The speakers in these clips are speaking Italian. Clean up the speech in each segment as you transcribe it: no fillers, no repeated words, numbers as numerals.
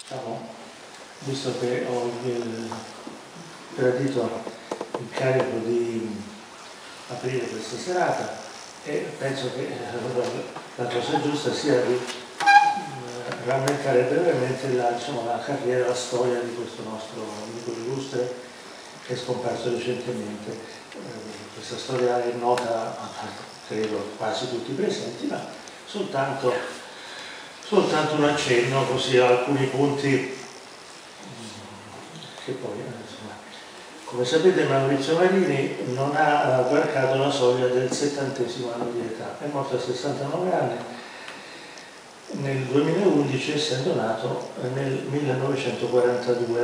diciamo, visto che ho gradito il carico di aprire questa serata, e penso che la cosa giusta sia di rammentare brevemente la carriera, la storia di questo nostro amico illustre che è scomparso recentemente. Questa storia è nota, credo, quasi tutti i presenti, ma soltanto un accenno così a alcuni punti che poi, insomma, come sapete, Maurizio Marini non ha varcato la soglia del 70° anno di età, è morto a 69 anni nel 2011, essendo nato nel 1942.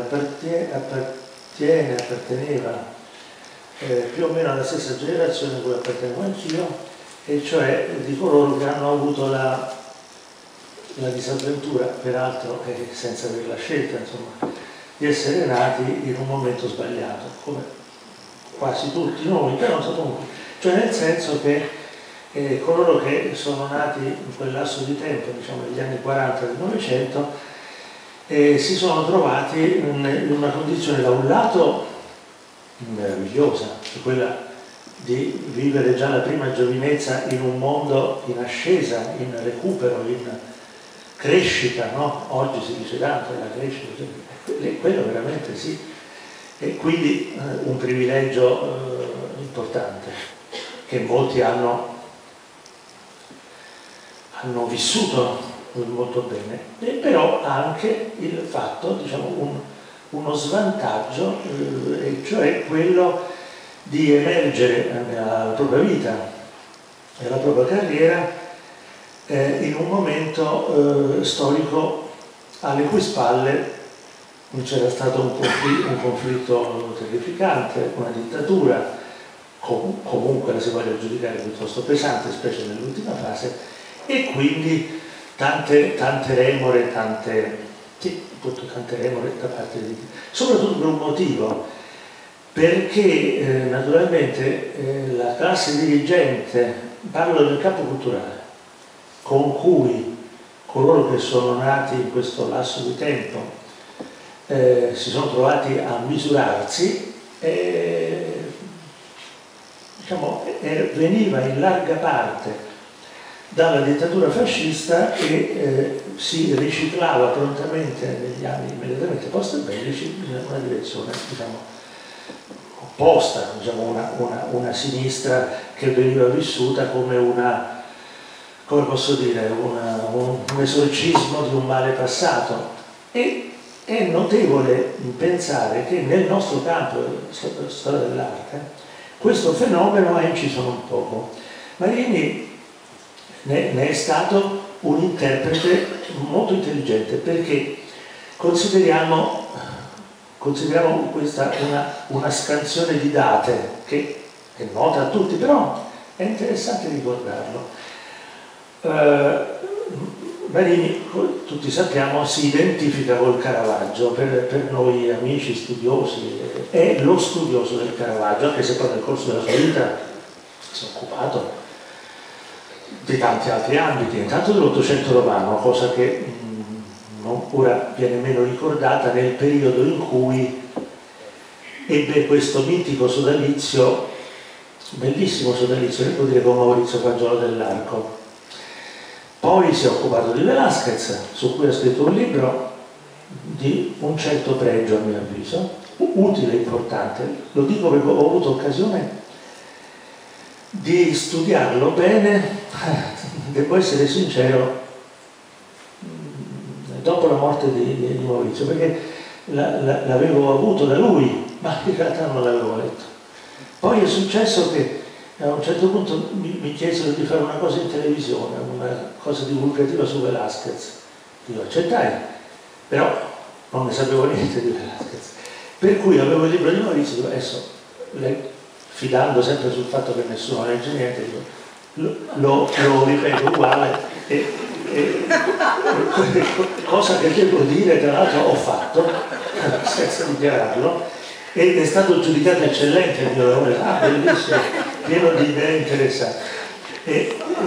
Apparteneva più o meno alla stessa generazione a cui appartengo anch'io, e cioè di coloro che hanno avuto la disavventura, peraltro senza averla scelta, insomma, di essere nati in un momento sbagliato, come quasi tutti noi, però comunque, cioè nel senso che coloro che sono nati in quel lasso di tempo, diciamo negli anni 40 del Novecento, si sono trovati in una condizione da un lato meravigliosa, cioè quella di vivere già la prima giovinezza in un mondo in ascesa, in recupero, in crescita, no? Oggi si dice tanto della crescita, quello veramente sì, e quindi un privilegio importante che molti hanno vissuto molto bene, e però anche il fatto, diciamo, uno svantaggio, e cioè quello di emergere nella propria vita e nella propria carriera in un momento storico alle cui spalle c'era stato un conflitto terrificante, una dittatura, comunque la si voglia giudicare piuttosto pesante, specie nell'ultima fase, e quindi tante remore, tante remore da parte di soprattutto per un motivo, perché naturalmente la classe dirigente, parlo del capo culturale, con cui coloro che sono nati in questo lasso di tempo si sono trovati a misurarsi, diciamo, veniva in larga parte dalla dittatura fascista e si riciclava prontamente negli anni immediatamente post-bellici in una direzione, diciamo, opposta, diciamo, una sinistra che veniva vissuta come come posso dire, un esorcismo di un male passato. E è notevole pensare che nel nostro campo, storia dell'arte, questo fenomeno ha inciso non poco. Marini ne è stato un interprete molto intelligente, perché consideriamo questa una scansione di date che è nota a tutti, però è interessante ricordarlo. Marini, tutti sappiamo, si identifica col Caravaggio. Per noi amici studiosi è lo studioso del Caravaggio, anche se poi nel corso della sua vita si è occupato di tanti altri ambiti, intanto dell'Ottocento romano, cosa che ora viene meno ricordata, nel periodo in cui ebbe questo mitico sodalizio, bellissimo sodalizio, devo dire, con Maurizio Fagiolo dell'Arco. Poi si è occupato di Velázquez, su cui ha scritto un libro di un certo pregio, a mio avviso, utile e importante. Lo dico perché ho avuto occasione di studiarlo bene, devo essere sincero, dopo la morte di Maurizio, perché l'avevo avuto da lui, ma in realtà non l'avevo letto. Poi è successo che a un certo punto mi chiesero di fare una cosa in televisione, una cosa divulgativa su Velázquez. Io accettai, però non ne sapevo niente di Velázquez. Per cui avevo il libro di Maurizio, dico, adesso, fidando sempre sul fatto che nessuno legge niente, dico, lo ripeto uguale, cosa che devo dire, tra l'altro ho fatto, senza dichiararlo, ed è stato giudicato eccellente il mio lavoro, bellissimo, pieno di idee interessanti.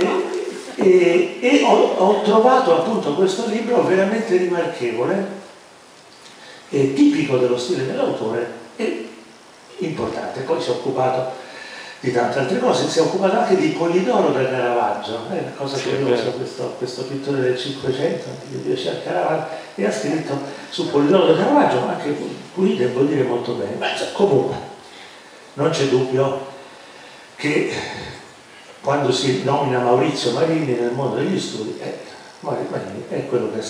E ho trovato appunto questo libro veramente rimarchevole, tipico dello stile dell'autore e importante. Poi si è occupato di tante altre cose, si è occupato anche di Polidoro da Caravaggio, una cosa curiosa, questo pittore del Cinquecento che piace a Caravaggio, e ha scritto su Polidoro da Caravaggio, ma anche qui devo dire molto bene. Ma comunque non c'è dubbio che quando si nomina Maurizio Marini nel mondo degli studi, Marini è quello che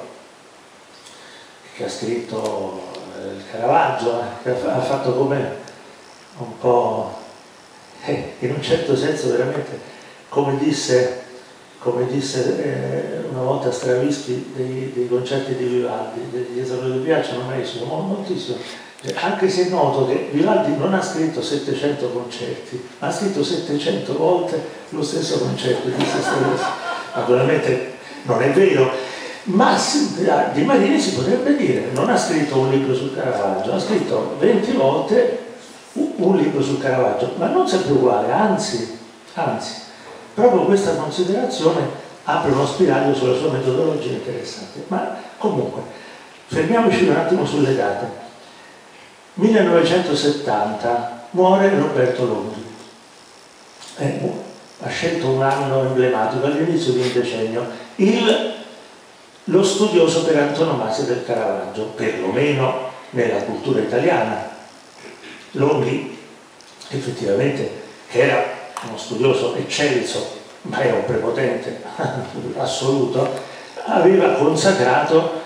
ha scritto il Caravaggio, che ha fatto come un po', in un certo senso veramente, come disse una volta Stravinsky dei concerti di Vivaldi, degli esordi di piacciono, a me sono moltissimo, anche se è noto che Vivaldi non ha scritto 700 concerti, ma ha scritto 700 volte lo stesso concerto di se stesso. Naturalmente non è vero, ma di Marini si potrebbe dire, non ha scritto un libro sul Caravaggio, ha scritto 20 volte un libro sul Caravaggio, ma non sempre uguale, anzi, proprio questa considerazione apre uno spiraglio sulla sua metodologia interessante. Ma comunque, fermiamoci un attimo sulle date. 1970 muore Roberto Longhi, ha scelto un anno emblematico all'inizio di un decennio, lo studioso per antonomasia del Caravaggio, perlomeno nella cultura italiana. Longhi effettivamente, che era uno studioso eccelso, ma era un prepotente assoluto, aveva consacrato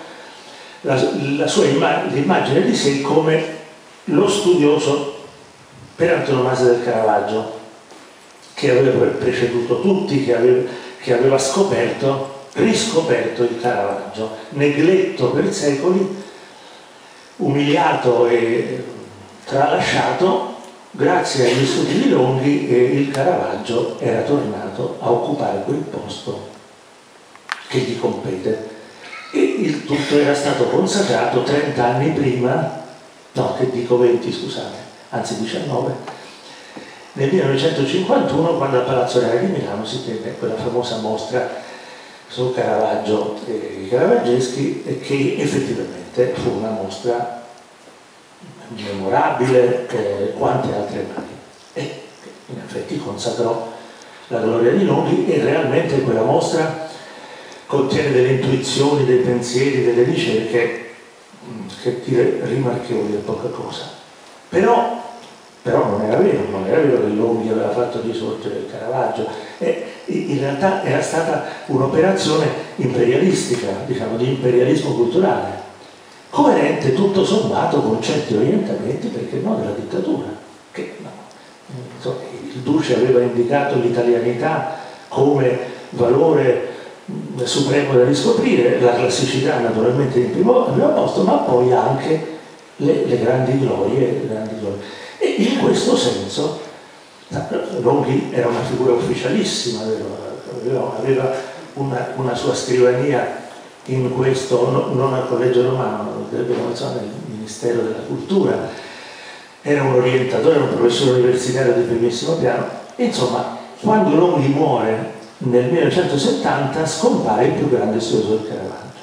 l'immagine di sé come lo studioso per antonomasia del Caravaggio, che aveva preceduto tutti, che aveva riscoperto il Caravaggio, negletto per secoli, umiliato e tralasciato. Grazie agli studi di Longhi il Caravaggio era tornato a occupare quel posto che gli compete, e il tutto era stato consacrato 30 anni prima, no, che dico 20, scusate, anzi 19, nel 1951, quando al Palazzo Reale di Milano si tenne quella famosa mostra sul Caravaggio e i caravaggeschi, che effettivamente fu una mostra memorabile quante altre mai, e in effetti consacrò la gloria di Longhi, e realmente quella mostra contiene delle intuizioni, dei pensieri, delle ricerche che dire rimarchevoli è poca cosa. Però non era vero che Longhi aveva fatto risorgere il Caravaggio, in realtà era stata un'operazione imperialistica, diciamo di imperialismo culturale, coerente tutto sommato con certi orientamenti, perché no, della dittatura, che il Duce aveva indicato l'italianità come valore supremo da riscoprire, la classicità naturalmente in primo posto, ma poi anche le grandi glorie. E in questo senso Longhi era una figura ufficialissima, aveva una sua scrivania in questo, non al Collegio Romano, nel Ministero della Cultura, era un orientatore, era un professore universitario di primissimo piano. Insomma, quando Longhi muore nel 1970 scompare il più grande studioso del Caravaggio,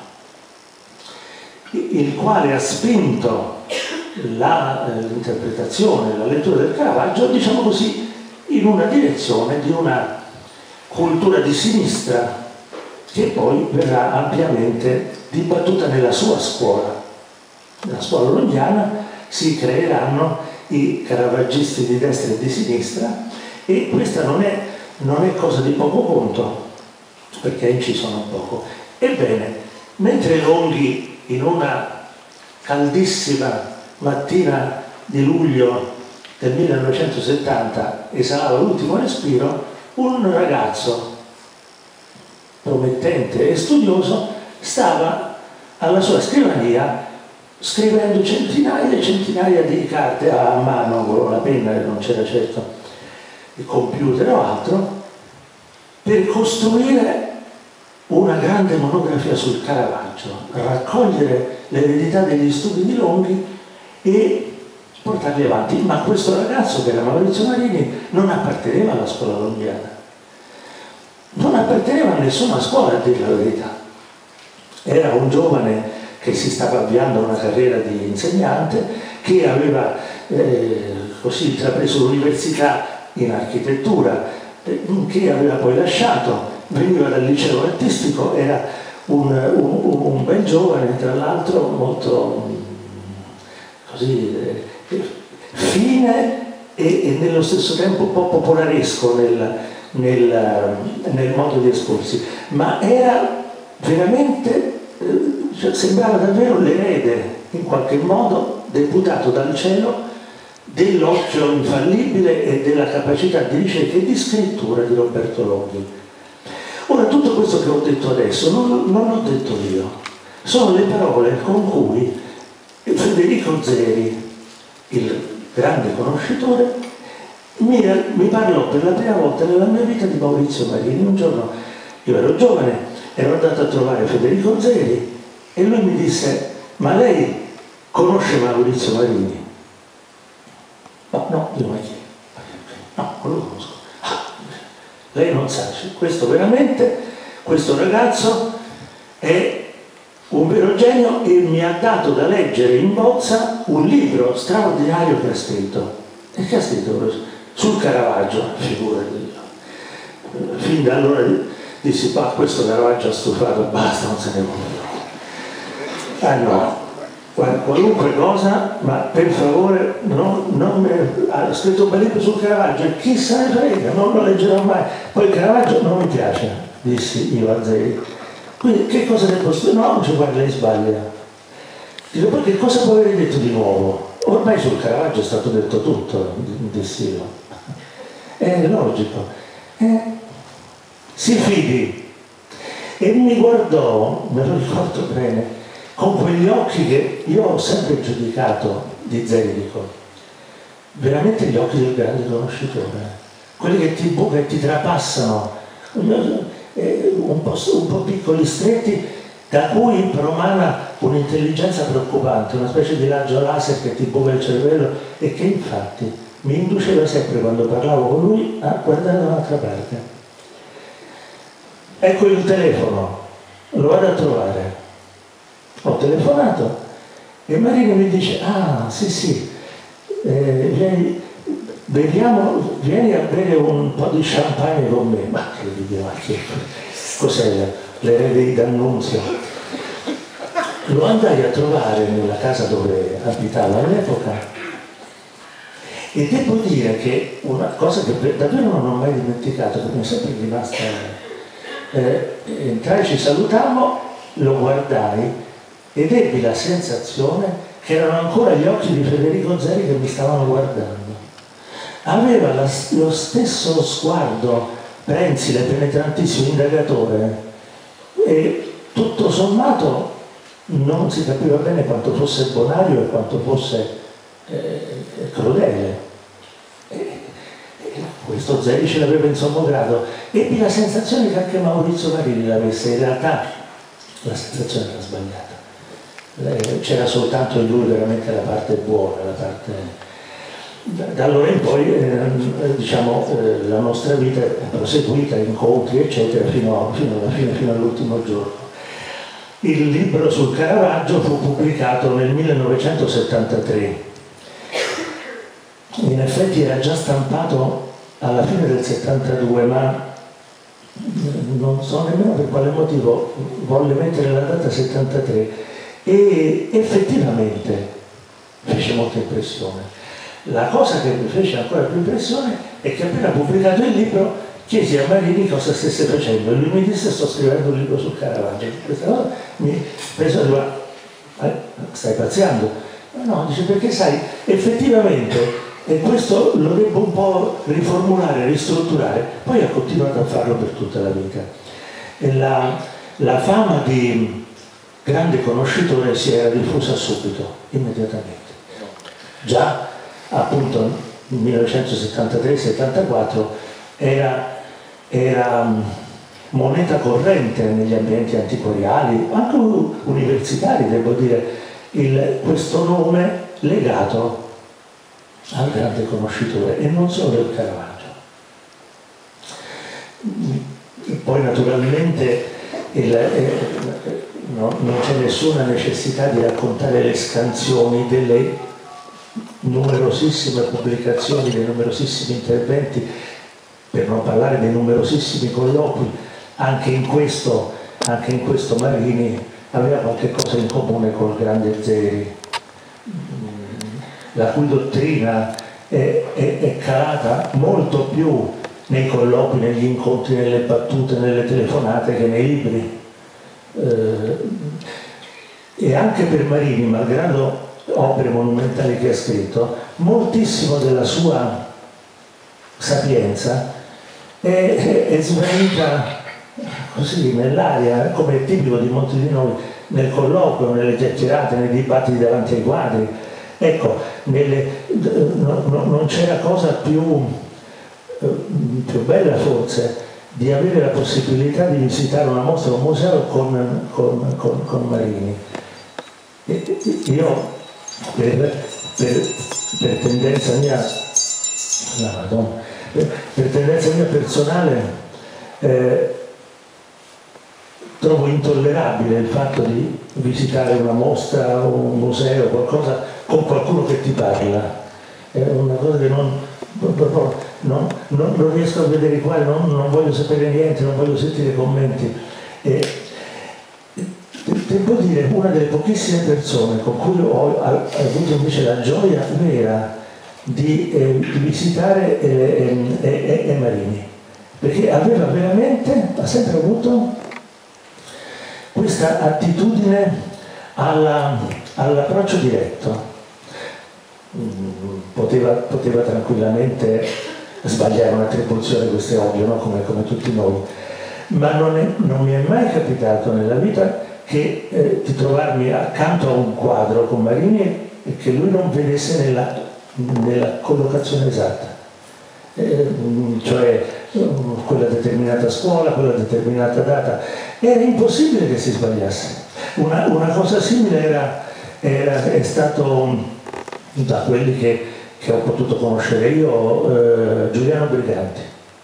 il quale ha spinto l'interpretazione, la lettura del Caravaggio, diciamo così, in una direzione di una cultura di sinistra che poi verrà ampiamente dibattuta nella sua scuola. Nella scuola longhiana si creeranno i caravaggisti di destra e di sinistra, e questa non è cosa di poco conto, perché ha inciso non poco. Ebbene, mentre Longhi, in una caldissima mattina di luglio del 1970, esalava l'ultimo respiro, un ragazzo promettente e studioso stava alla sua scrivania scrivendo centinaia e centinaia di carte a mano con la penna, non c'era certo il computer o altro, per costruire una grande monografia sul Caravaggio, raccogliere l'eredità degli studi di Longhi e portarli avanti. Ma questo ragazzo, che era Maurizio Marini, non apparteneva alla scuola longhiana, non apparteneva a nessuna scuola, a dire la verità. Era un giovane che si stava avviando una carriera di insegnante, che aveva così intrapreso l'università in architettura, che aveva poi lasciato, veniva dal liceo artistico, era un bel giovane, tra l'altro molto così fine e nello stesso tempo un po' popolaresco nel modo di esporsi, ma era veramente, sembrava davvero l'erede, in qualche modo, deputato dal cielo dell'occhio infallibile e della capacità di ricerca e di scrittura di Roberto Longhi. Ora, tutto questo che ho detto adesso non l'ho detto io, sono le parole con cui Federico Zeri, il grande conoscitore, mi parlò per la prima volta nella mia vita di Maurizio Marini. Un giorno io ero giovane, ero andato a trovare Federico Zeri e lui mi disse: ma lei conosce Maurizio Marini? No, io mai chiedo. No, non lo conosco. Lei non sa, questo veramente, questo ragazzo è un vero genio e mi ha dato da leggere in bozza un libro straordinario che ha scritto. E che ha scritto? Sul Caravaggio, figurati. Fin da allora dissi: questo Caravaggio ha stufato, basta, non se ne vuole. Ah no, qualunque cosa, ma per favore ha scritto un bel libro sul Caravaggio e chi se ne frega, non lo leggerò mai. Poi il Caravaggio non mi piace, dissi io a Zeri. Quindi che cosa devo scrivere? No, non ci guarda, lei sbaglia. Dico: poi che cosa può aver detto di nuovo? Ormai sul Caravaggio è stato detto tutto, dissi io. È logico. Si fidi. E mi guardò, me lo ricordo bene, con quegli occhi che io ho sempre giudicato di Zerico, veramente gli occhi del grande conoscitore, quelli che ti trapassano, un po' piccoli, stretti, da cui promana un'intelligenza preoccupante, una specie di raggio laser che ti buca il cervello e che infatti mi induceva sempre, quando parlavo con lui, a guardare da un'altra parte. Ecco il telefono, lo vado a trovare. Ho telefonato e Marini mi dice: sì, vieni a bere un po' di champagne con me. Ma che dico, cos'è l'erede di D'Annunzio? Lo andai a trovare nella casa dove abitava all'epoca e devo dire che una cosa che davvero non ho mai dimenticato, che mi è sempre rimasta, entrai, ci salutammo, lo guardai ed ebbi la sensazione che erano ancora gli occhi di Federico Zeri che mi stavano guardando. Aveva lo stesso sguardo prensile, penetrantissimo, indagatore, e tutto sommato non si capiva bene quanto fosse bonario e quanto fosse crudele. Questo Zeri ce l'aveva in sommo grado. Ebbi la sensazione che anche Maurizio Marini l'avesse. In realtà la sensazione era sbagliata. C'era soltanto in lui veramente la parte buona, la parte... Da allora in poi la nostra vita è proseguita, incontri eccetera, fino alla fine, fino all'ultimo giorno. Il libro sul Caravaggio fu pubblicato nel 1973. In effetti era già stampato alla fine del 72, ma non so nemmeno per quale motivo volle mettere la data 73, e effettivamente fece molta impressione. La cosa che mi fece ancora più impressione è che appena pubblicato il libro chiesi a Marini cosa stesse facendo e lui mi disse: sto scrivendo un libro sul Caravaggio. Questa cosa mi prese a dire: stai pazziando? No, dice, perché sai, effettivamente, e questo lo devo un po' riformulare, ristrutturare. Poi ha continuato a farlo per tutta la vita. E la fama di grande conoscitore si era diffusa subito, immediatamente. Già appunto nel 1973-74 era moneta corrente negli ambienti antiquariali, anche universitari, devo dire, questo nome legato al grande conoscitore, e non solo del Caravaggio. Poi naturalmente non c'è nessuna necessità di raccontare le scansioni delle numerosissime pubblicazioni, dei numerosissimi interventi, per non parlare dei numerosissimi colloqui. Anche in questo Marini aveva qualche cosa in comune col grande Zeri, la cui dottrina è calata molto più nei colloqui, negli incontri, nelle battute, nelle telefonate che nei libri. E anche per Marini, malgrado opere monumentali che ha scritto, moltissimo della sua sapienza è svanita così nell'aria, come è tipico di molti di noi, nel colloquio, nelle chiacchierate, nei dibattiti davanti ai quadri. Ecco, non c'era cosa più bella forse di avere la possibilità di visitare una mostra, un museo con Marini. Io per tendenza mia, per tendenza mia personale trovo intollerabile il fatto di visitare una mostra, un museo, qualcosa con qualcuno che ti parla. È una cosa che non riesco a vedere i quali, non voglio sapere niente, non voglio sentire commenti. Devo dire, una delle pochissime persone con cui ho avuto invece la gioia vera di visitare è Marini, perché aveva veramente, ha sempre avuto questa attitudine all'approccio diretto. Poteva tranquillamente sbagliare un'attribuzione, questo è ovvio, no? come tutti noi, ma non mi è mai capitato nella vita di trovarmi accanto a un quadro con Marini e che lui non vedesse nella collocazione esatta, cioè quella determinata scuola, quella determinata data. Era impossibile che si sbagliasse. Una cosa simile è stato da quelli che ho potuto conoscere io, Giuliano Briganti.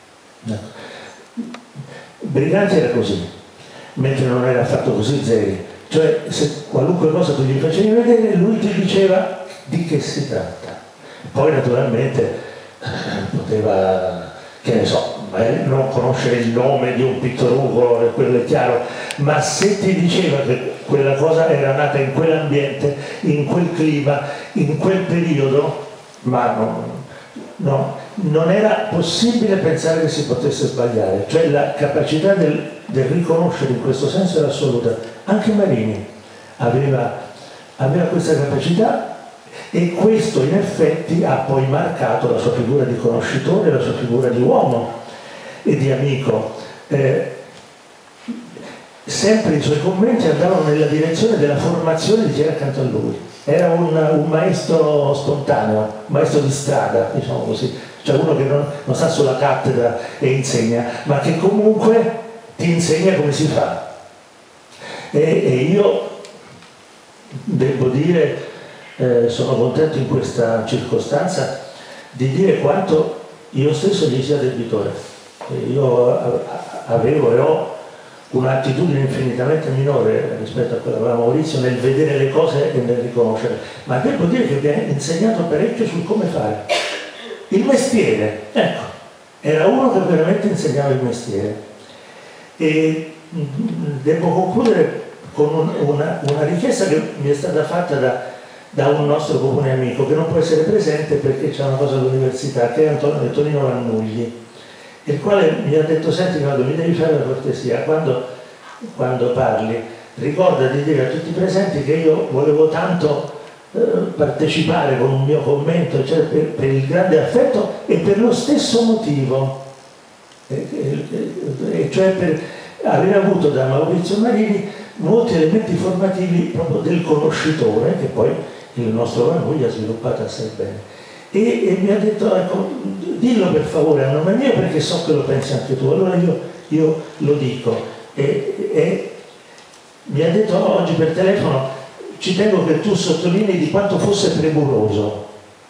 Briganti era così, mentre non era affatto così Zeri. Cioè, se qualunque cosa tu gli facevi vedere, lui ti diceva di che si tratta. Poi naturalmente poteva, che ne so, non conoscere il nome di un pittorugo, quello è chiaro, ma se ti diceva che quella cosa era nata in quell'ambiente, in quel clima, in quel periodo, ma non era possibile pensare che si potesse sbagliare. Cioè la capacità del riconoscere in questo senso era assoluta. Anche Marini aveva questa capacità, e questo in effetti ha poi marcato la sua figura di conoscitore, la sua figura di uomo e di amico. Sempre i suoi commenti andavano nella direzione della formazione di chi era accanto a lui. Era un maestro spontaneo, un maestro di strada, diciamo così, cioè uno che non sta sulla cattedra e insegna, ma che comunque ti insegna come si fa. E io devo dire, sono contento in questa circostanza di dire quanto io stesso gli sia debitore. Io avevo e ho un'attitudine infinitamente minore rispetto a quella che aveva Maurizio nel vedere le cose e nel riconoscere, ma devo dire che mi ha insegnato parecchio sul come fare il mestiere. Ecco, era uno che veramente insegnava il mestiere. E devo concludere con una richiesta che mi è stata fatta da un nostro comune amico che non può essere presente perché c'è una cosa all'università, che è Tonino Lannugli, il quale mi ha detto: senti Claudio, mi devi fare la cortesia, quando parli ricorda di dire a tutti i presenti che io volevo tanto partecipare con un mio commento, cioè per il grande affetto e per lo stesso motivo, cioè per aver avuto da Maurizio Marini molti elementi formativi proprio del conoscitore, che poi il nostro Lannugli ha sviluppato assai bene. E mi ha detto: ecco, dillo per favore a nome mio perché so che lo pensi anche tu. Allora io lo dico. E mi ha detto oggi per telefono: ci tengo che tu sottolinei di quanto fosse premuroso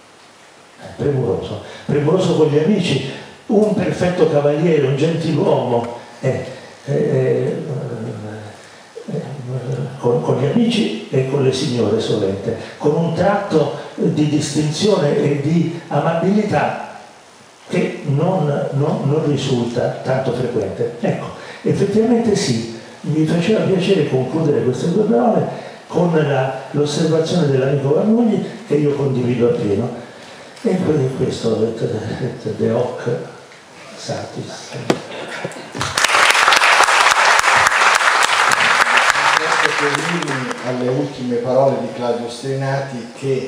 con gli amici, un perfetto cavaliere, un gentiluomo. con gli amici e con le signore sovente, con un tratto di distinzione e di amabilità che non risulta tanto frequente. Ecco, effettivamente sì, mi faceva piacere concludere queste due parole con l'osservazione dell'amico Vannugli, che io condivido appieno. E questo de hoc satis. Alle ultime parole di Claudio Strinati, che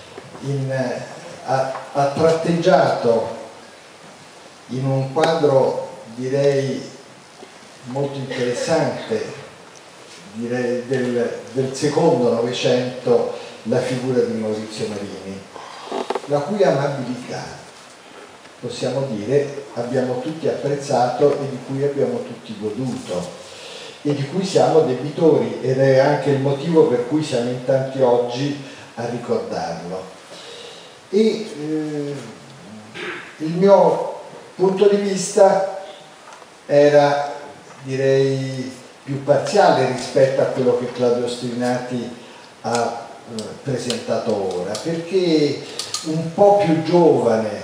ha tratteggiato in un quadro, direi, molto interessante, direi del secondo Novecento, la figura di Maurizio Marini, la cui amabilità, possiamo dire, abbiamo tutti apprezzato e di cui abbiamo tutti goduto e di cui siamo debitori, ed è anche il motivo per cui siamo in tanti oggi a ricordarlo. E il mio punto di vista era, direi, più parziale rispetto a quello che Claudio Strinati ha presentato ora, perché un po' più giovane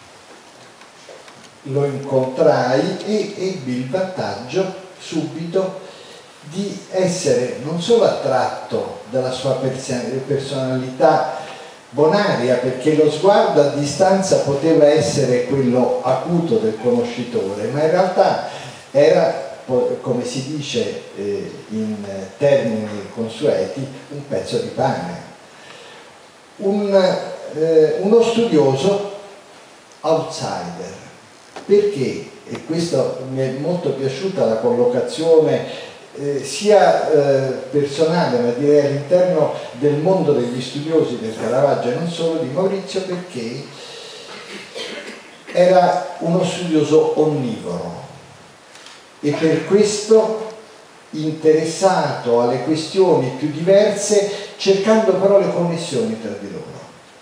lo incontrai e ebbi il vantaggio subito di essere non solo attratto dalla sua personalità bonaria, perché lo sguardo a distanza poteva essere quello acuto del conoscitore, ma in realtà era, come si dice in termini consueti, un pezzo di pane, uno studioso outsider. Perché? E questo mi è molto piaciuta la collocazione sia personale, ma direi all'interno del mondo degli studiosi del Caravaggio e non solo, di Maurizio, perché era uno studioso onnivoro e per questo interessato alle questioni più diverse, cercando però le connessioni tra di loro.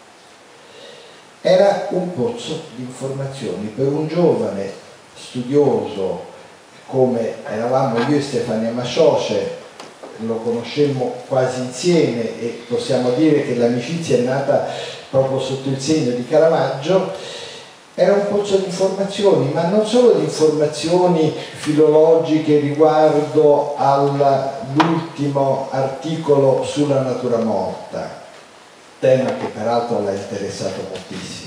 Era un pozzo di informazioni per un giovane studioso come eravamo io e Stefania Mascioce. Lo conoscemmo quasi insieme e possiamo dire che l'amicizia è nata proprio sotto il segno di Caravaggio. Era un pozzo di informazioni, ma non solo di informazioni filologiche riguardo all'ultimo articolo sulla natura morta, tema che peraltro l'ha interessato moltissimo,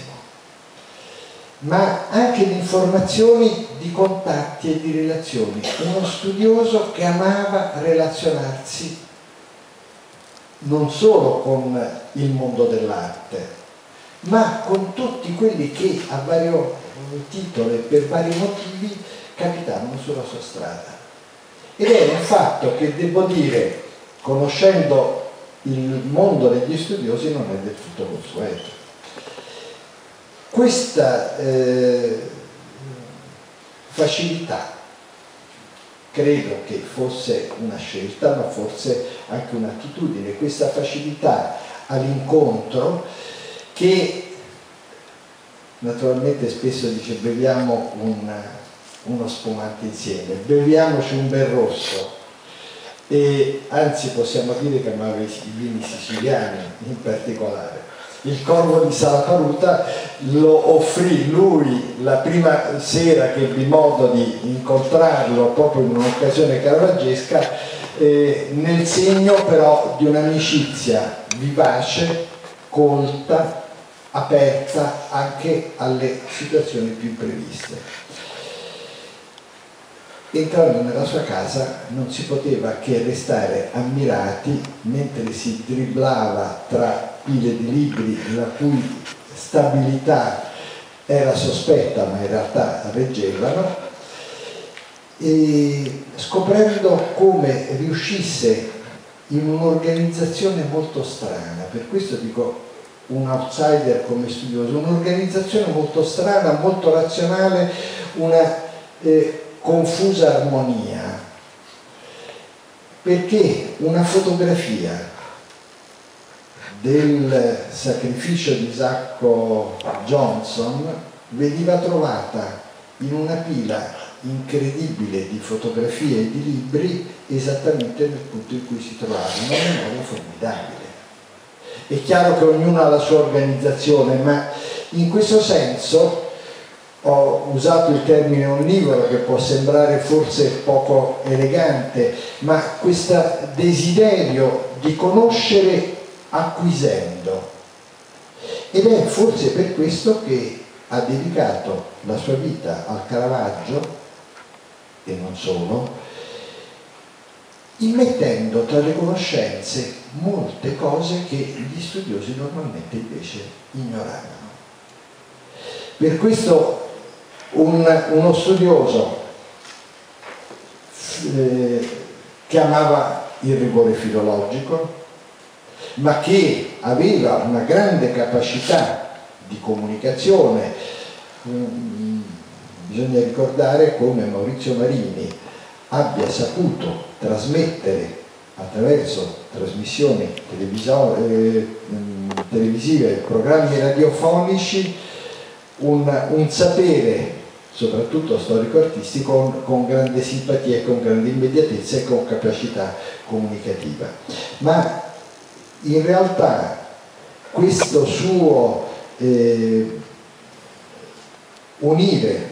ma anche di informazioni, di contatti e di relazioni. Uno studioso che amava relazionarsi non solo con il mondo dell'arte, ma con tutti quelli che a vario titolo e per vari motivi capitavano sulla sua strada. Ed è un fatto che, devo dire, conoscendo il mondo degli studiosi, non è del tutto consueto. Questa facilità credo che fosse una scelta, ma forse anche un'attitudine, questa facilità all'incontro che naturalmente spesso dice beviamo uno spumante insieme, beviamoci un bel rosso, e anzi possiamo dire che amava i vini siciliani in particolare. Il Corvo di Salaparuta lo offrì lui la prima sera che ebbi modo di incontrarlo, proprio in un'occasione caravaggesca, nel segno però di un'amicizia vivace, colta, aperta anche alle situazioni più impreviste. Entrando nella sua casa non si poteva che restare ammirati mentre si dribblava tra pile di libri la cui stabilità era sospetta ma in realtà reggevano, e scoprendo come riuscisse in un'organizzazione molto strana, per questo dico un outsider come studioso, un'organizzazione molto strana, molto razionale, una confusa armonia, perché una fotografia del sacrificio di Isacco Johnson veniva trovata in una pila incredibile di fotografie e di libri esattamente nel punto in cui si trovava, una memoria formidabile. È chiaro che ognuno ha la sua organizzazione, ma in questo senso ho usato il termine onnivoro, che può sembrare forse poco elegante, ma questo desiderio di conoscere acquisendo. Ed è forse per questo che ha dedicato la sua vita al Caravaggio, e non solo, immettendo tra le conoscenze molte cose che gli studiosi normalmente invece ignoravano. Per questo uno studioso che amava il rigore filologico, ma che aveva una grande capacità di comunicazione. Bisogna ricordare come Maurizio Marini abbia saputo trasmettere attraverso trasmissioni televisive, programmi radiofonici, un sapere soprattutto storico-artistico con grande simpatia, con grande immediatezza e con capacità comunicativa. Ma in realtà questo suo unire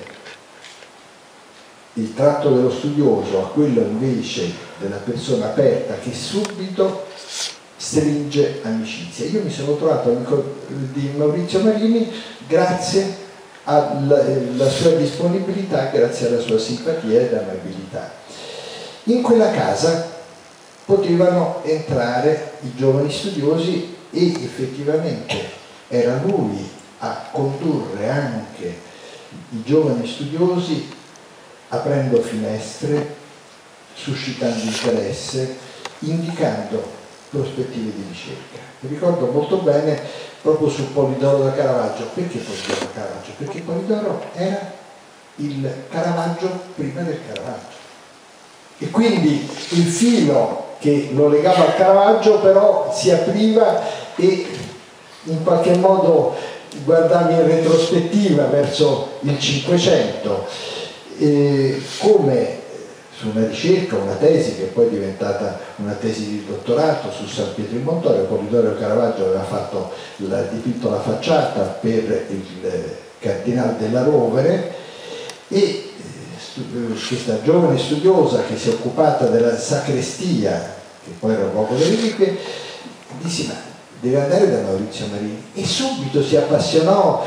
il tratto dello studioso a quello invece della persona aperta che subito stringe amicizia. Io mi sono trovato amico di Maurizio Marini grazie alla sua disponibilità, grazie alla sua simpatia ed amabilità. In quella casa potevano entrare i giovani studiosi e effettivamente era lui a condurre anche i giovani studiosi, aprendo finestre, suscitando interesse, indicando prospettive di ricerca. Mi ricordo molto bene proprio su Polidoro da Caravaggio. Perché Polidoro da Caravaggio? Perché Polidoro era il Caravaggio prima del Caravaggio. E quindi il filo che lo legava al Caravaggio però si apriva e in qualche modo guardavi in retrospettiva verso il Cinquecento, come su una ricerca, una tesi che poi è diventata una tesi di dottorato su San Pietro in Montorio. Polidoro Caravaggio aveva dipinto la facciata per il Cardinal della Rovere e questa giovane studiosa che si è occupata della sacrestia, che poi era il luogo delle reliquie, disse: ma deve andare da Maurizio Marini, e subito si appassionò,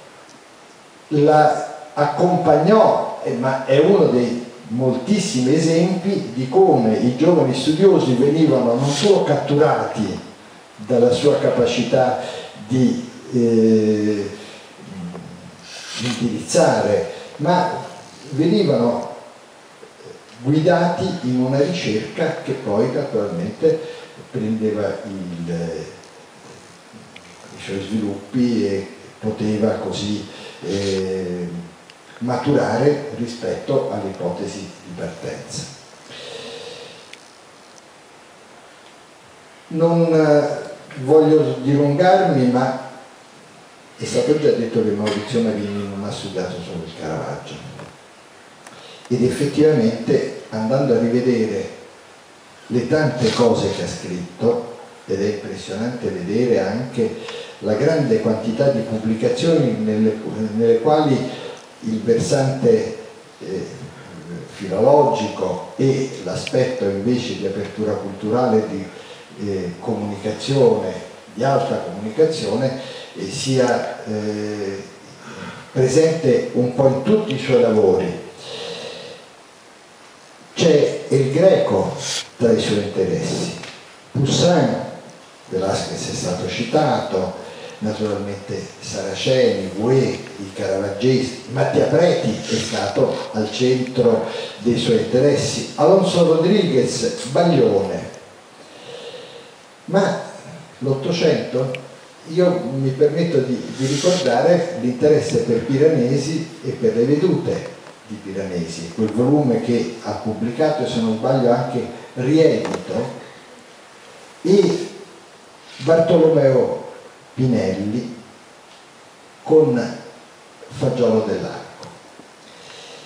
la accompagnò, ma è uno dei moltissimi esempi di come i giovani studiosi venivano non solo catturati dalla sua capacità di indirizzare, ma venivano guidati in una ricerca che poi naturalmente prendeva i suoi sviluppi e poteva così maturare rispetto alle ipotesi di partenza. Non voglio dilungarmi, ma è stato già detto che Maurizio Marini non ha studiato solo il Caravaggio, ed effettivamente, andando a rivedere le tante cose che ha scritto, ed è impressionante vedere anche la grande quantità di pubblicazioni nelle quali il versante filologico e l'aspetto invece di apertura culturale, di comunicazione, di alta comunicazione, sia presente un po' in tutti i suoi lavori. C'è il greco tra i suoi interessi, Poussin, Velázquez è stato citato, naturalmente Saraceni, Vouet, i caravaggesi, Mattia Preti è stato al centro dei suoi interessi, Alonso Rodriguez, Baglione. Ma l'Ottocento, io mi permetto di ricordare l'interesse per Piranesi e per le vedute di Piranesi, quel volume che ha pubblicato, e se non sbaglio anche riedito, e Bartolomeo Pinelli con Fagiolo dell'Arco.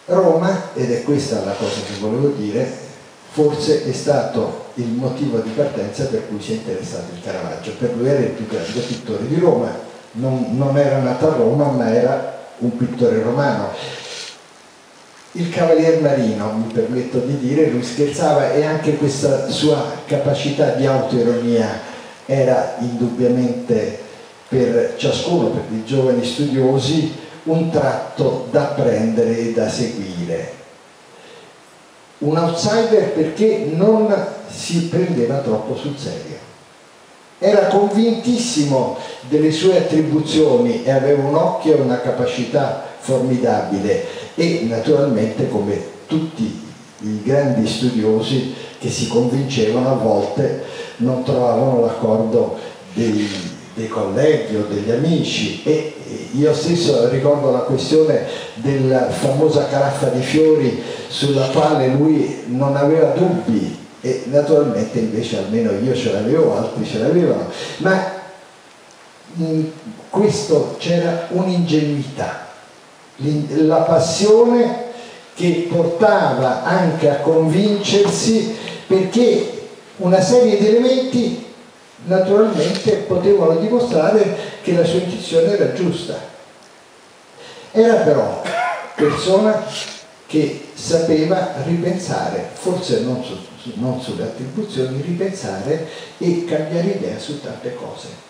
Roma, ed è questa la cosa che volevo dire, forse è stato il motivo di partenza per cui si è interessato il Caravaggio. Per lui era il più grande pittore di Roma, non era nato a Roma, ma era un pittore romano. Il Cavalier Marino, mi permetto di dire, lui scherzava, e anche questa sua capacità di autoironia era indubbiamente per ciascuno, per i giovani studiosi, un tratto da prendere e da seguire. Un outsider perché non si prendeva troppo sul serio. Era convintissimo delle sue attribuzioni e aveva un occhio e una capacità formidabile, e naturalmente, come tutti i grandi studiosi che si convincevano, a volte non trovavano l'accordo dei colleghi o degli amici, e io stesso ricordo la questione della famosa caraffa di fiori sulla quale lui non aveva dubbi, e naturalmente invece almeno io ce l'avevo, altri ce l'avevano, ma in questo c'era un'ingenuità, la passione che portava anche a convincersi, perché una serie di elementi naturalmente potevano dimostrare che la sua intuizione era giusta. Era però persona che sapeva ripensare, forse non sulle attribuzioni, ripensare e cambiare idea su tante cose.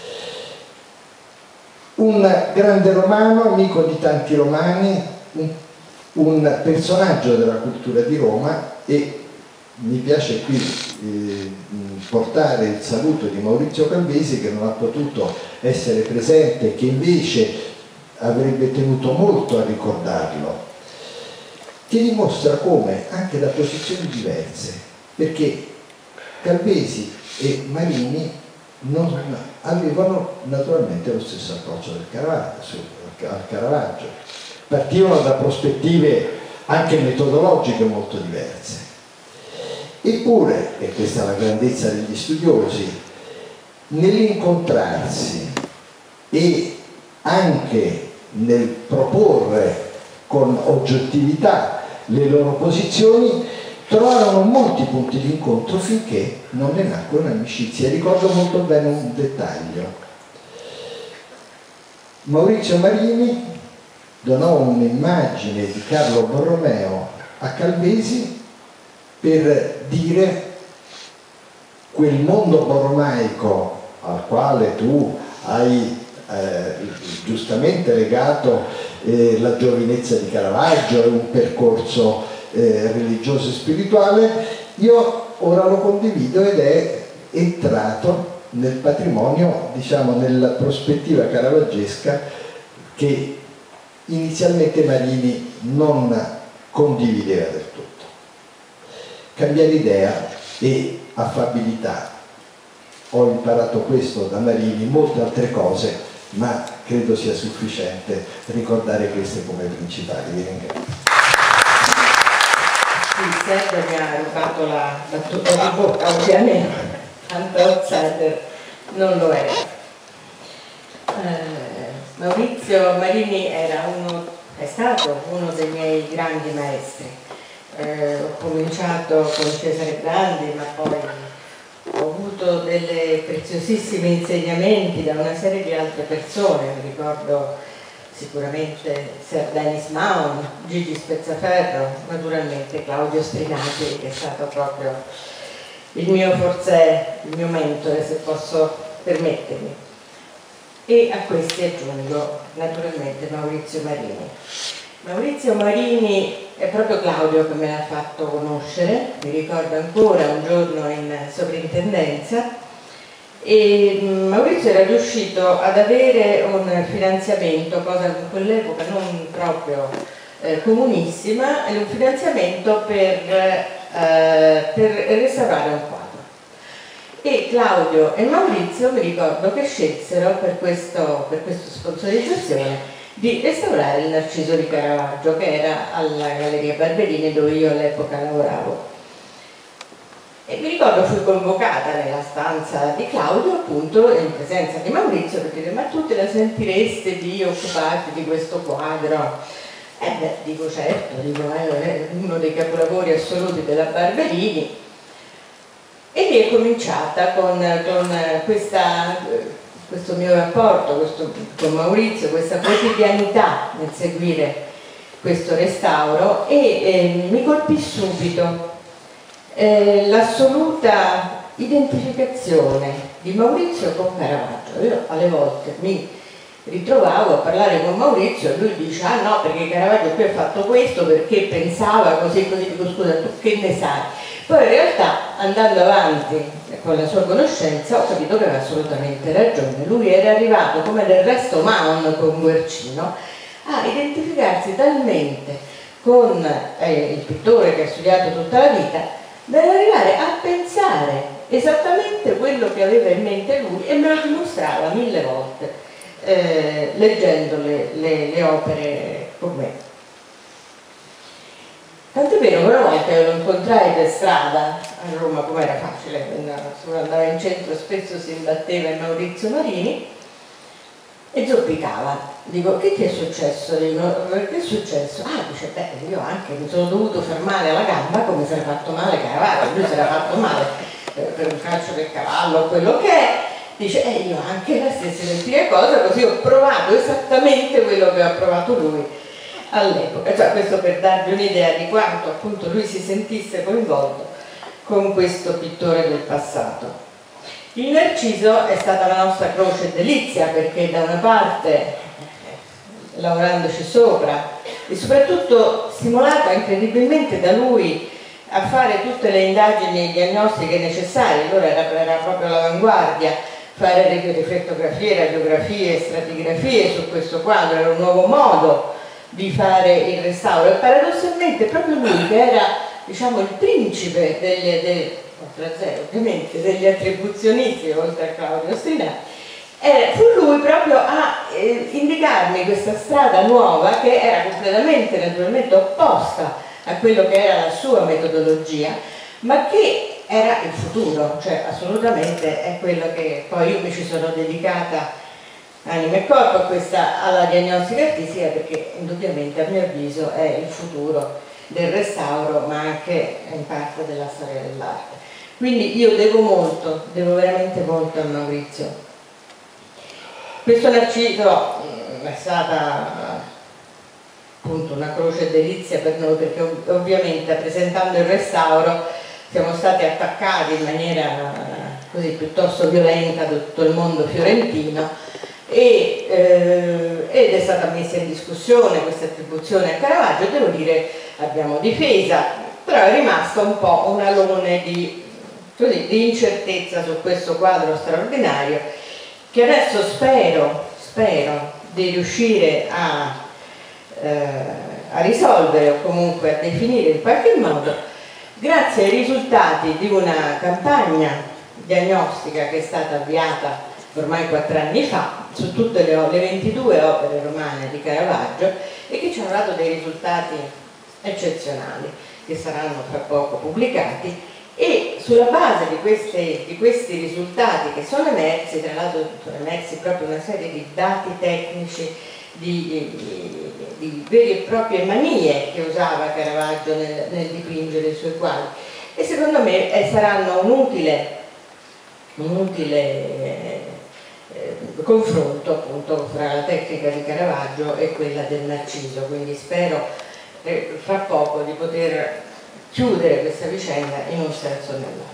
Un grande romano, amico di tanti romani, un personaggio della cultura di Roma, e mi piace qui portare il saluto di Maurizio Calvesi, che non ha potuto essere presente, che invece avrebbe tenuto molto a ricordarlo, che dimostra come, anche da posizioni diverse, perché Calvesi e Marini non avevano naturalmente lo stesso approccio al Caravaggio, partivano da prospettive anche metodologiche molto diverse. Eppure, e questa è la grandezza degli studiosi, nell'incontrarsi e anche nel proporre con oggettività le loro posizioni, trovarono molti punti di incontro finché non ne nacque un'amicizia. Ricordo molto bene un dettaglio. Maurizio Marini donò un'immagine di Carlo Borromeo a Calvesi per dire: quel mondo borromaico al quale tu hai giustamente legato la giovinezza di Caravaggio e un percorso religioso e spirituale, io ora lo condivido ed è entrato nel patrimonio, diciamo nella prospettiva caravaggesca che inizialmente Marini non condivideva del tutto. Cambiare idea e affabilità. Ho imparato questo da Marini, molte altre cose, ma credo sia sufficiente ricordare queste come principali. Vi ringrazio. Sì, Sergio mi ha rubato la battuta di bocca, ovviamente, tanto outsider non lo era. Maurizio Marini è stato uno dei miei grandi maestri. Ho cominciato con Cesare Grandi, ma poi ho avuto delle preziosissimi insegnamenti da una serie di altre persone. Mi ricordo sicuramente Sir Denis Maun, Gigi Spezzaferro, naturalmente Claudio Strinati, che è stato proprio il mio forse, il mio mentore, se posso permettermi. E a questi aggiungo naturalmente Maurizio Marini. Maurizio Marini è proprio Claudio che me l'ha fatto conoscere, mi ricordo ancora un giorno in sovrintendenza, e Maurizio era riuscito ad avere un finanziamento, cosa in quell'epoca non proprio comunissima, un finanziamento per restaurare un quadro. E Claudio e Maurizio mi ricordo che scelsero per questa sponsorizzazione di restaurare il Narciso di Caravaggio, che era alla Galleria Barberini, dove io all'epoca lavoravo. E mi ricordo fui convocata nella stanza di Claudio, appunto in presenza di Maurizio, per dire: ma tu te la sentiresti di occuparti di questo quadro? beh, dico certo, dico, è uno dei capolavori assoluti della Barberini. E lì è cominciata con questo mio rapporto con Maurizio, questa quotidianità nel seguire questo restauro, e mi colpì subito l'assoluta identificazione di Maurizio con Caravaggio. Io alle volte mi ritrovavo a parlare con Maurizio e lui dice: ah no, perché Caravaggio qui ha fatto questo perché pensava così, dico scusa, tu che ne sai? Poi in realtà, andando avanti con la sua conoscenza, ho capito che aveva assolutamente ragione. Lui era arrivato, come del resto Maon con Guercino, a identificarsi talmente con il pittore che ha studiato tutta la vita, da arrivare a pensare esattamente quello che aveva in mente lui, e me lo dimostrava 1000 volte leggendo le opere con me. Tant'è vero che una volta io lo incontrai per strada a Roma, come era facile, andava in centro, spesso si imbatteva in Maurizio Marini e zoppicava. Dico: che ti è successo? Dico: che è successo? Ah, dice: beh, io anche mi sono dovuto fermare alla gamba come si era fatto male Caravaggio. Lui si era fatto male per un calcio del cavallo, quello che è. Dice: io anche la stessa identica cosa, così ho provato esattamente quello che ha provato lui all'epoca. Cioè, questo per darvi un'idea di quanto appunto lui si sentisse coinvolto con questo pittore del passato. Il Narciso è stata la nostra croce delizia, perché da una parte, lavorandoci sopra, e soprattutto stimolata incredibilmente da lui a fare tutte le indagini diagnostiche necessarie, allora era proprio all'avanguardia, fare riflettografie, radiografie, stratigrafie su questo quadro, era un nuovo modo di fare il restauro, e paradossalmente proprio lui, che era, diciamo, il principe ovviamente degli attribuzionisti, oltre a Claudio Ostrinari, fu lui proprio a indicarmi questa strada nuova, che era completamente, naturalmente, opposta a quello che era la sua metodologia, ma che era il futuro, cioè assolutamente è quello che poi io mi ci sono dedicata anima e corpo alla diagnostica artistica, perché indubbiamente, a mio avviso, è il futuro del restauro, ma anche in parte della storia dell'arte. Quindi io devo veramente molto a Maurizio. Questo Narciso è stata appunto una croce delizia per noi, perché ovviamente, presentando il restauro, siamo stati attaccati in maniera così piuttosto violenta da tutto il mondo fiorentino, ed è stata messa in discussione questa attribuzione a Caravaggio. Devo dire, l'abbiamo difesa, però è rimasto un po' un alone di incertezza su questo quadro straordinario, che adesso spero di riuscire a risolvere, o comunque a definire in qualche modo, grazie ai risultati di una campagna diagnostica che è stata avviata ormai 4 anni fa su tutte le 22 opere romane di Caravaggio, e che ci hanno dato dei risultati eccezionali, che saranno fra poco pubblicati. E sulla base di questi risultati che sono emersi, tra l'altro sono emersi proprio una serie di dati tecnici, di vere e proprie manie che usava Caravaggio nel dipingere i suoi quadri, e secondo me saranno un utile confronto appunto fra la tecnica di Caravaggio e quella del Narciso. Quindi spero fra poco di poter chiudere questa vicenda in un senso o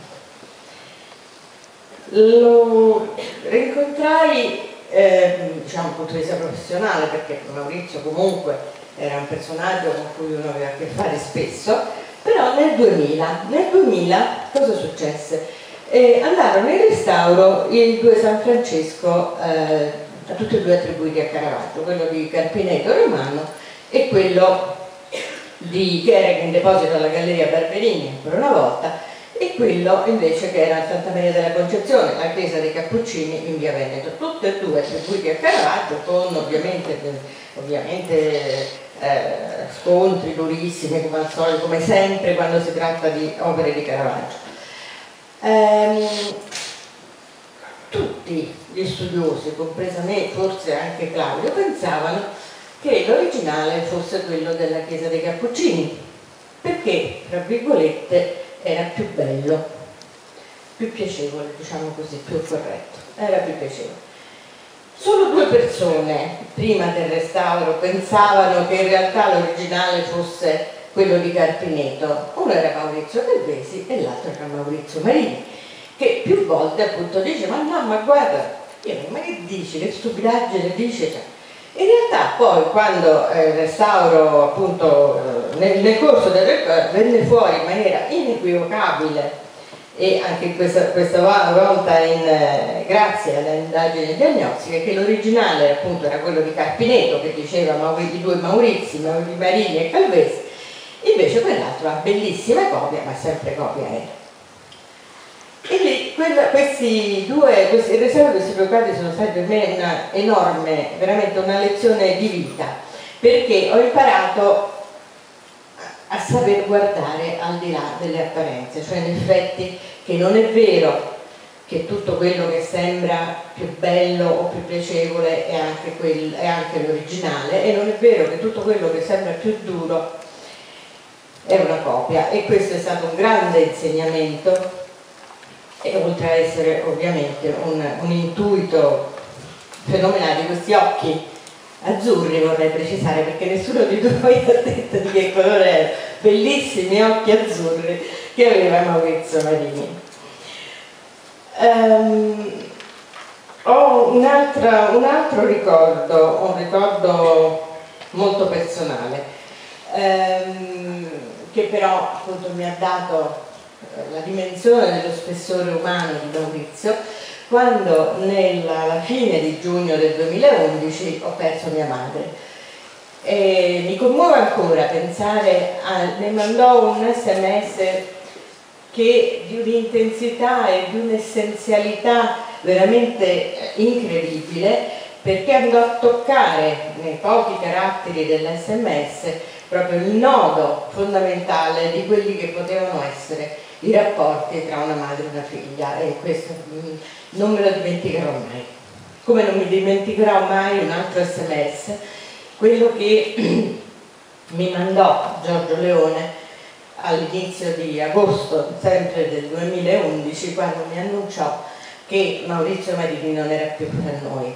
nell'altro. Lo rincontrai diciamo dal punto di vista professionale, perché Maurizio comunque era un personaggio con cui uno aveva a che fare spesso, però nel 2000 cosa successe? Andarono in restauro i 2 San Francesco, tutti e 2 attribuiti a Caravaggio, quello di Carpineto Romano e quello che era in deposito alla Galleria Barberini ancora una volta, e quello invece che era a Santa Maria della Concezione, la chiesa dei Cappuccini in via Veneto, tutti e 2 attribuiti a Caravaggio, con ovviamente scontri durissimi, come al solito, come sempre quando si tratta di opere di Caravaggio. Tutti gli studiosi, compresa me, forse anche Claudio, pensavano che l'originale fosse quello della chiesa dei Cappuccini, perché, tra virgolette, era più bello, più piacevole, diciamo così, più corretto, era più piacevole. Solo 2 persone prima del restauro pensavano che in realtà l'originale fosse quello di Carpineto. Uno era Maurizio Calvesi e l'altro era Maurizio Marini, che più volte appunto dice: ma no, ma guarda, ma che dici, che stupidaggine dici? In realtà poi quando il restauro appunto nel corso del restauro venne fuori in maniera inequivocabile, e anche questa volta grazie alle indagini diagnostiche, che l'originale appunto era quello di Carpineto, che diceva i 2 Maurizi, Marini e Calvesi, invece quell'altro ha bellissima copia, ma sempre copia era. E lì questi restauri locali sono stati per me una enorme, veramente una lezione di vita, perché ho imparato a saper guardare al di là delle apparenze, cioè in effetti che non è vero che tutto quello che sembra più bello o più piacevole è anche l'originale, e non è vero che tutto quello che sembra più duro è una copia. E questo è stato un grande insegnamento, e oltre a essere ovviamente un intuito fenomenale di questi occhi azzurri, vorrei precisare, perché nessuno di voi ha detto di che colore era, bellissimi occhi azzurri che aveva Maurizio Marini. Ho un altro ricordo, un ricordo molto personale, che però appunto mi ha dato la dimensione dello spessore umano di Maurizio, quando alla fine di giugno del 2011 ho perso mia madre. E mi commuove ancora pensare mi mandò un SMS che di un'intensità e di un'essenzialità veramente incredibile, perché andò a toccare nei pochi caratteri dell'SMS proprio il nodo fondamentale di quelli che potevano essere i rapporti tra una madre e una figlia, e questo non me lo dimenticherò mai. Come non mi dimenticherò mai un altro SMS, quello che mi mandò Giorgio Leone all'inizio di agosto, sempre del 2011, quando mi annunciò che Maurizio Marini non era più tra noi.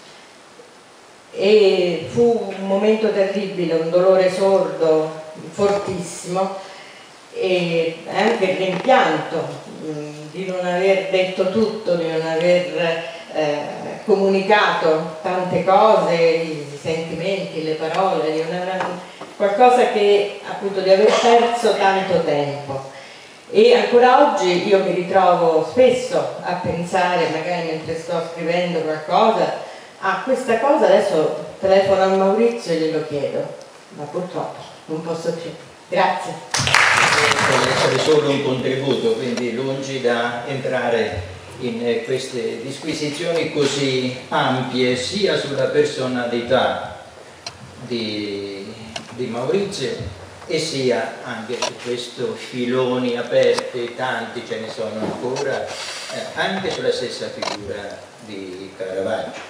E fu un momento terribile, un dolore sordo, fortissimo, e anche il rimpianto di non aver detto tutto, di non aver comunicato tante cose, i sentimenti, le parole, qualcosa che appunto di aver perso tanto tempo. E ancora oggi io mi ritrovo spesso a pensare, magari mentre sto scrivendo qualcosa, a questa cosa. Adesso telefono a Maurizio e glielo chiedo, ma purtroppo non posso più. Grazie. Può essere solo un contributo, quindi lungi da entrare in queste disquisizioni così ampie sia sulla personalità di Maurizio e sia anche su questo filoni aperti, tanti ce ne sono ancora, anche sulla stessa figura di Caravaggio.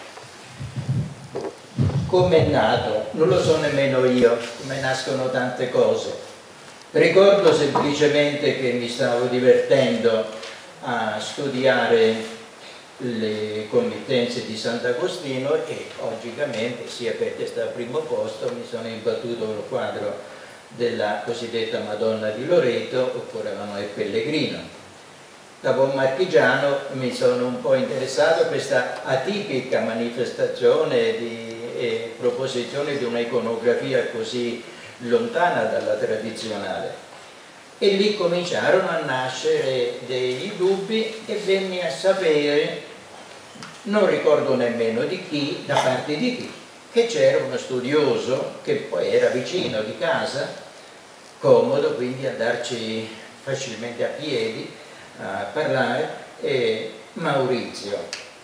Come è nato? Non lo so nemmeno io, come nascono tante cose. Ricordo semplicemente che mi stavo divertendo a studiare le committenze di Sant'Agostino e logicamente, sia perché sta al primo posto, mi sono imbattuto nel quadro della cosiddetta Madonna di Loreto, oppure Manuel Pellegrino. Da buon marchigiano mi sono un po' interessato a questa atipica manifestazione e proposizione di un'iconografia così lontana dalla tradizionale, e lì cominciarono a nascere dei dubbi e venni a sapere, non ricordo nemmeno di chi, da parte di chi, che c'era uno studioso che poi era vicino di casa, comodo quindi andarci facilmente a piedi a parlare, Maurizio.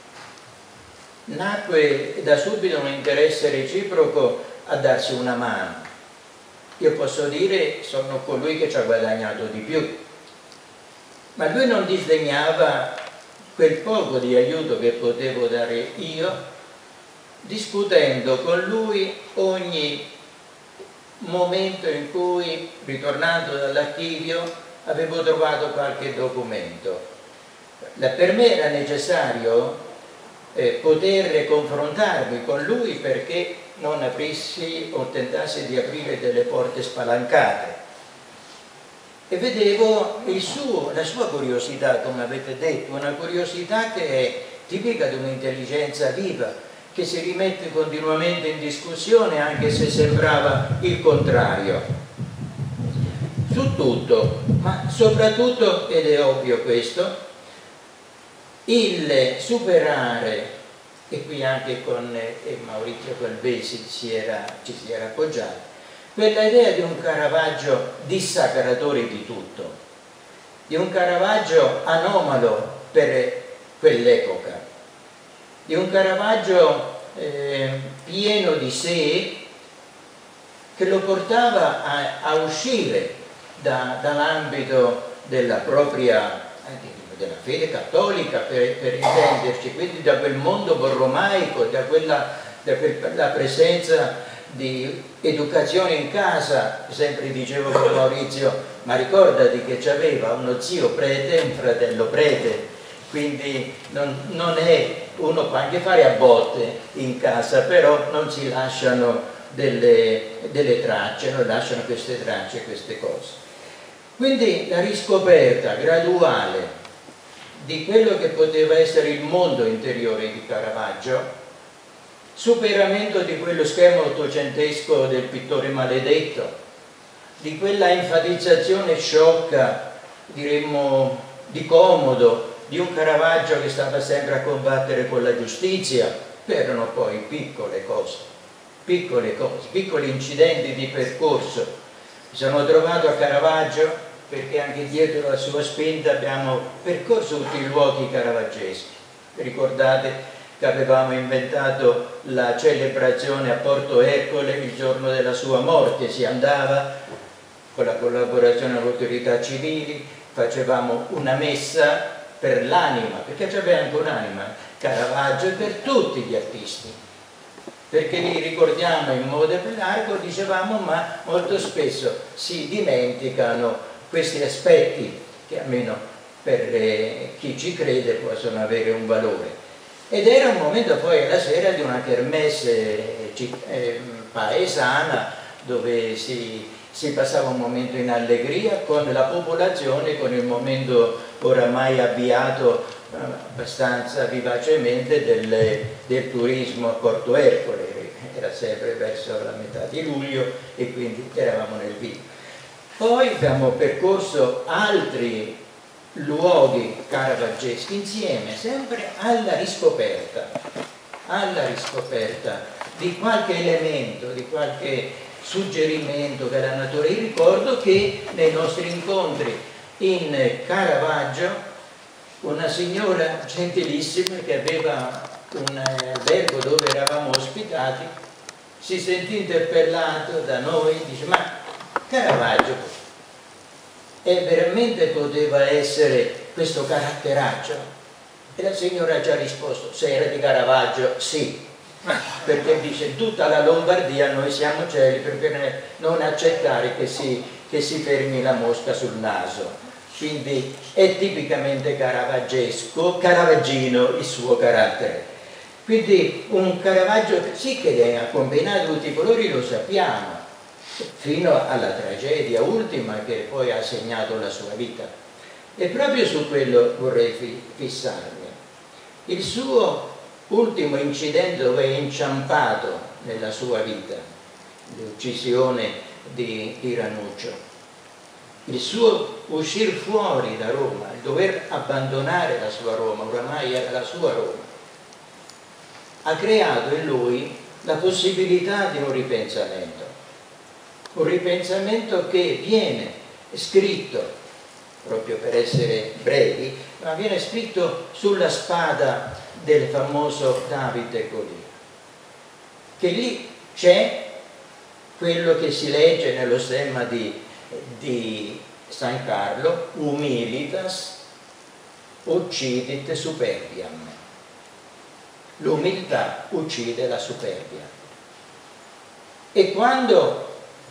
Nacque da subito un interesse reciproco a darsi una mano. Io posso dire sono colui che ci ha guadagnato di più, ma lui non disdegnava quel poco di aiuto che potevo dare io discutendo con lui ogni momento in cui, ritornando dall'archivio, avevo trovato qualche documento. Per me era necessario poter confrontarmi con lui perché non aprissi o tentassi di aprire delle porte spalancate. E vedevo la sua curiosità, come avete detto, una curiosità che è tipica di un'intelligenza viva, che si rimette continuamente in discussione anche se sembrava il contrario. Su tutto, ma soprattutto, ed è ovvio questo, il superare, e qui anche con Maurizio Calvesi ci si era appoggiato, quella idea di un Caravaggio dissacratore di tutto, di un Caravaggio anomalo per quell'epoca, di un Caravaggio pieno di sé, che lo portava a uscire dall'ambito della propria della fede cattolica, per intenderci, quindi da quel mondo borromaico, da quella presenza di educazione in casa. Sempre dicevo con Maurizio, ma ricordati che c'aveva uno zio prete e un fratello prete, quindi non è, uno può anche fare a botte in casa, però non si lasciano delle tracce, non lasciano queste tracce, queste cose. Quindi la riscoperta graduale di quello che poteva essere il mondo interiore di Caravaggio, superamento di quello schema ottocentesco del pittore maledetto, di quella enfatizzazione sciocca, diremmo di comodo, di un Caravaggio che stava sempre a combattere con la giustizia. Erano poi piccole cose, piccoli incidenti di percorso. Mi sono trovato a Caravaggio perché anche dietro la sua spinta abbiamo percorso tutti i luoghi caravaggeschi. Ricordate che avevamo inventato la celebrazione a Porto Ercole il giorno della sua morte, si andava con la collaborazione delle autorità civili, facevamo una messa per l'anima, perché c'aveva anche un'anima, Caravaggio, e per tutti gli artisti, perché li ricordiamo in modo più largo, dicevamo, ma molto spesso si dimenticano questi aspetti che almeno per chi ci crede possono avere un valore. Ed era un momento poi alla sera di una kermesse paesana, dove si passava un momento in allegria con la popolazione, con il momento oramai avviato abbastanza vivacemente del turismo a Porto Ercole. Era sempre verso la metà di luglio e quindi eravamo nel vivo. Poi abbiamo percorso altri luoghi caravaggeschi insieme, sempre alla riscoperta di qualche elemento, di qualche suggerimento della natura. Io ricordo che nei nostri incontri in Caravaggio una signora gentilissima che aveva un albergo dove eravamo ospitati si sentì interpellato da noi, dice: ma Caravaggio veramente poteva essere questo caratteraccio? E la signora ha già risposto: se era di Caravaggio sì, perché dice in tutta la Lombardia noi siamo celi, perché non accettare che si fermi la mosca sul naso. Quindi è tipicamente caravaggesco, caravaggino il suo carattere. Quindi un Caravaggio sì che ha combinato tutti i colori, lo sappiamo, fino alla tragedia ultima che poi ha segnato la sua vita. E proprio su quello vorrei fissarmi. Il suo ultimo incidente dove è inciampato nella sua vita, l'uccisione di Ranuccio, il suo uscire fuori da Roma, il dover abbandonare la sua Roma, oramai era la sua Roma, ha creato in lui la possibilità di un ripensamento che viene scritto, proprio per essere brevi, ma viene scritto sulla spada del famoso Davide Goliat, che lì c'è quello che si legge nello stemma di San Carlo: humilitas occidit superbiam. l'umiltà uccide la superbia. E quando,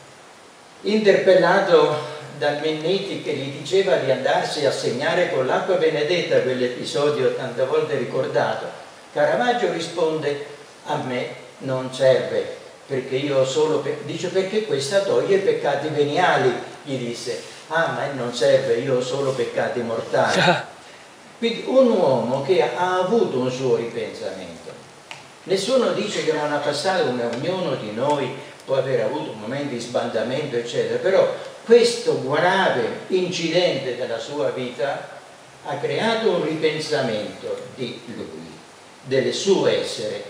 interpellato dal Minniti che gli diceva di andarsi a segnare con l'acqua benedetta, quell'episodio tante volte ricordato, Caravaggio risponde: a me non serve, perché io ho solo dice, perché questa toglie i peccati veniali, gli disse. Ah, ma non serve, io ho solo peccati mortali. Quindi un uomo che ha avuto un suo ripensamento. Nessuno dice che non ha passato, come ognuno di noi può aver avuto momenti di sbandamento eccetera, però questo grave incidente della sua vita ha creato un ripensamento di lui, del suo essere,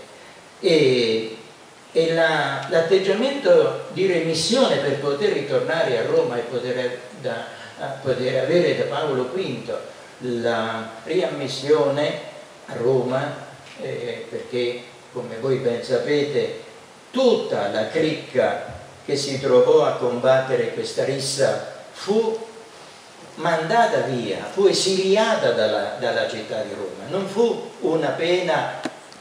e l'atteggiamento di remissione per poter ritornare a Roma e poter avere da Paolo V la riammissione a Roma, perché come voi ben sapete tutta la cricca che si trovò a combattere questa rissa fu mandata via, fu esiliata dalla città di Roma, non fu una pena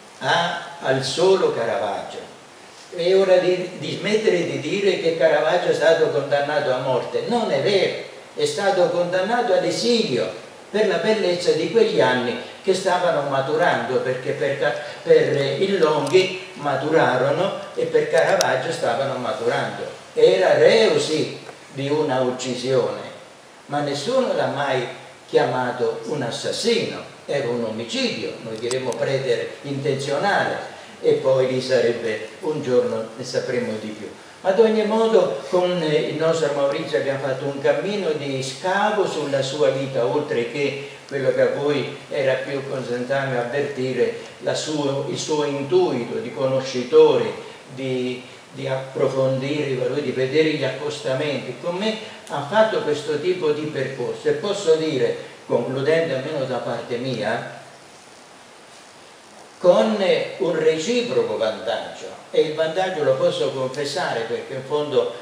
al solo Caravaggio. È ora di smettere di dire che Caravaggio è stato condannato a morte. Non è vero, è stato condannato all'esilio per la bellezza di quegli anni che stavano maturando, perché per il Longhi maturarono e per Caravaggio stavano maturando. Era reo sì di una uccisione, ma nessuno l'ha mai chiamato un assassino, era un omicidio, noi diremmo preterintenzionale, e poi lì sarebbe, un giorno ne sapremo di più. Ad ogni modo, con il nostro Maurizio abbiamo fatto un cammino di scavo sulla sua vita, oltre che quello che a voi era più consentame avvertire, il suo intuito di conoscitore, di approfondire i valori, di vedere gli accostamenti. Con me ha fatto questo tipo di percorso e posso dire, concludendo almeno da parte mia, con un reciproco vantaggio, e il vantaggio lo posso confessare perché in fondo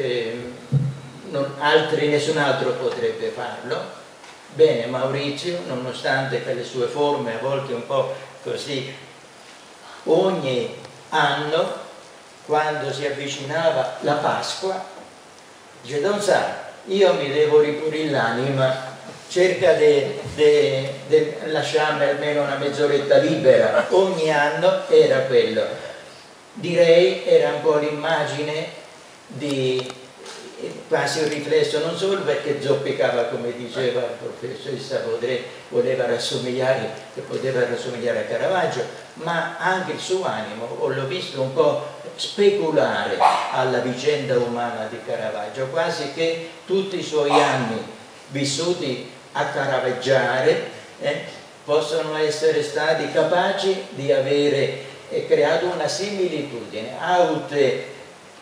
nessun altro potrebbe farlo. Bene, Maurizio, nonostante per le sue forme a volte un po' così, ogni anno quando si avvicinava la Pasqua dice: Don Sa, io mi devo ripulire l'anima, cerca di lasciarmi almeno una mezz'oretta libera. Ogni anno era quello. Direi era un po' l'immagine di quasi un riflesso, non solo perché zoppicava, come diceva il professoressa Baudry, poteva rassomigliare a Caravaggio, ma anche il suo animo, l'ho visto un po' speculare alla vicenda umana di Caravaggio, quasi che tutti i suoi anni vissuti a caraveggiare possono essere stati capaci di avere creato una similitudine, aute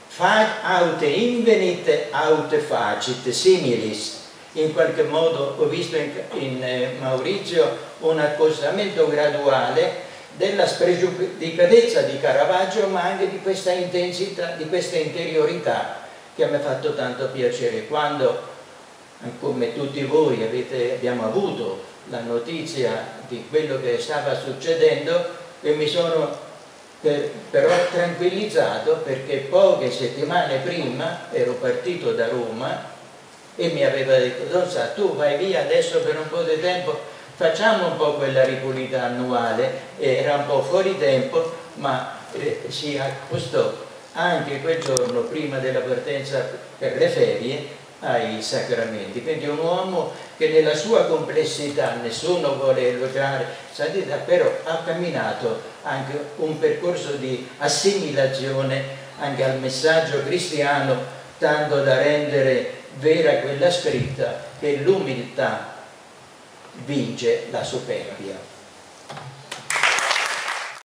invenit, aute facit, similis. In qualche modo ho visto in Maurizio un accostamento graduale della spregiudicatezza di Caravaggio, ma anche di questa intensità, di questa interiorità che mi ha fatto tanto piacere. Quando, come tutti voi, abbiamo avuto la notizia di quello che stava succedendo, e mi sono però tranquillizzato, perché poche settimane prima ero partito da Roma e mi aveva detto: Don Sa, tu vai via adesso per un po' di tempo, facciamo un po' quella ripulita annuale. Era un po' fuori tempo, ma si accostò anche quel giorno prima della partenza per le ferie ai sacramenti. Quindi un uomo che nella sua complessità, nessuno vuole elogiare santità, però ha camminato anche un percorso di assimilazione anche al messaggio cristiano, tanto da rendere vera quella scritta che l'umiltà vince la superbia.